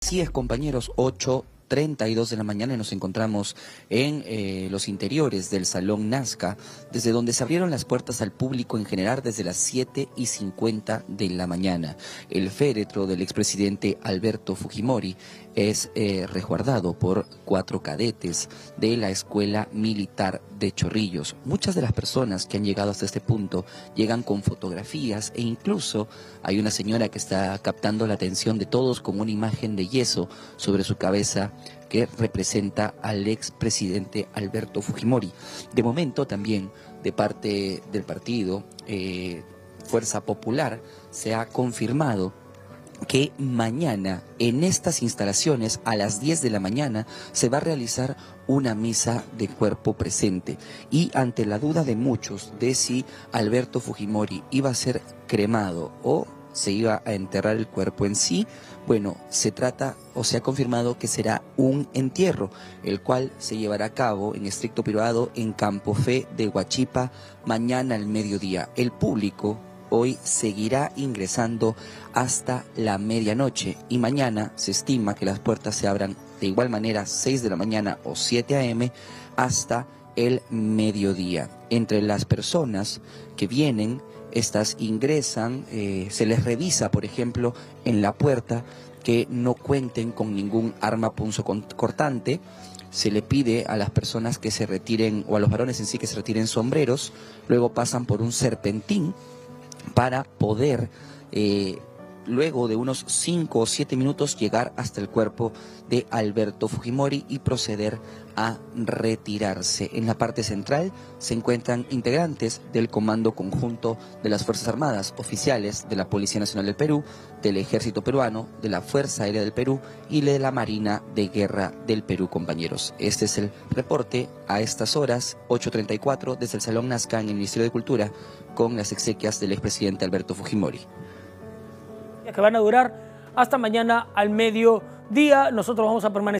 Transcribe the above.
Así es, compañeros, 8:32 de la mañana y nos encontramos en los interiores del Salón Nazca, desde donde se abrieron las puertas al público en general desde las 7:50 de la mañana. El féretro del expresidente Alberto Fujimori es resguardado por 4 cadetes de la Escuela Militar de Chorrillos. Muchas de las personas que han llegado hasta este punto llegan con fotografías e incluso hay una señora que está captando la atención de todos con una imagen de yeso sobre su cabeza que representa al expresidente Alberto Fujimori. De momento también de parte del partido Fuerza Popular se ha confirmado que mañana en estas instalaciones a las 10 de la mañana se va a realizar una misa de cuerpo presente, y ante la duda de muchos de si Alberto Fujimori iba a ser cremado o se iba a enterrar el cuerpo en sí, bueno, se trata o se ha confirmado que será un entierro, el cual se llevará a cabo en estricto privado en Campo Fe de Huachipa mañana al mediodía. El público hoy seguirá ingresando hasta la medianoche y mañana se estima que las puertas se abran de igual manera 6 de la mañana o 7 a.m. hasta el mediodía. Entre las personas que vienen, estas ingresan, se les revisa, por ejemplo, en la puerta que no cuenten con ningún arma punzocortante. Se le pide a las personas que se retiren, o a los varones en sí, que se retiren sombreros, luego pasan por un serpentín para poder, luego de unos 5 o 7 minutos, llegar hasta el cuerpo de Alberto Fujimori y proceder a retirarse. En la parte central se encuentran integrantes del Comando Conjunto de las Fuerzas Armadas, oficiales de la Policía Nacional del Perú, del Ejército Peruano, de la Fuerza Aérea del Perú y de la Marina de Guerra del Perú, compañeros. Este es el reporte a estas horas, 8:34, desde el Salón Nazca en el Ministerio de Cultura, con las exequias del expresidente Alberto Fujimori. Que van a durar hasta mañana al mediodía. Nosotros vamos a permanecer